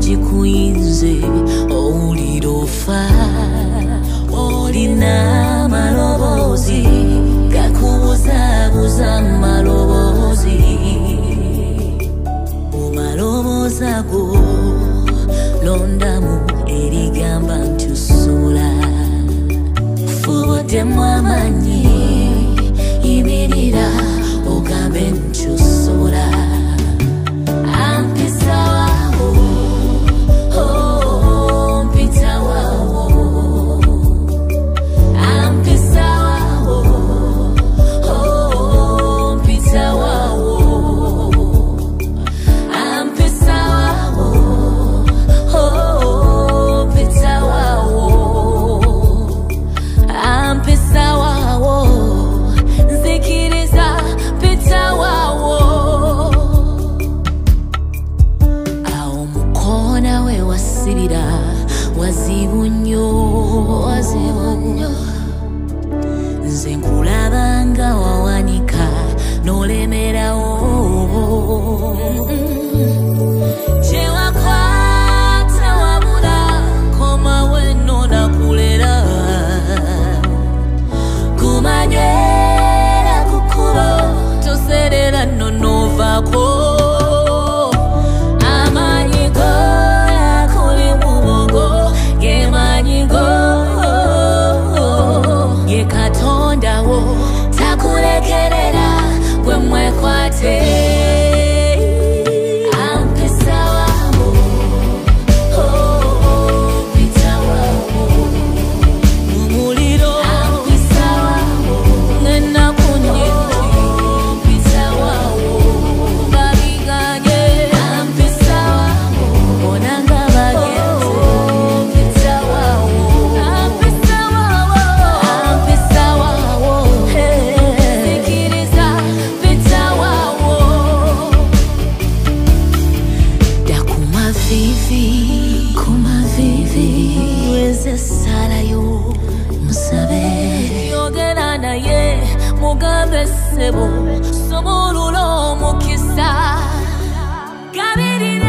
gikuyinze olirofa olina maloboozi gakubuzabuza maloboozi mu maloboozi ago londamu erigamba nti osobola fubuddemu amanyi yimirira ogambe nti osobola Ampisaawo oh mpitaawo Ampisaawo oh mpitaawo Ampisaawo oh mpitaawo Ampisaawo nzikiriza mpitaawo awo mukona we wasibira wazibu nnyo nze nkulabanga wawanika n'olemerawo gyewakwata wabula komawo enno nakulera kumanywera ku kkubo toserera nno n'ovaako amanyigo akuli mu bwongo ge manyigo ye Katondawo takulekerera bwe mwekwate Ampisaawo oh mpitaawo mu muliro Ampisaawo ng'ennaku nnyingi mpitaawo babiganye Ampisaawo bona nga bagenze mpitaawo Ampisaawo sikiriza mpitaawo dda kumavivi lweze essalayo musabe yogera naye mugambe ssebo somulula omukisa gabirira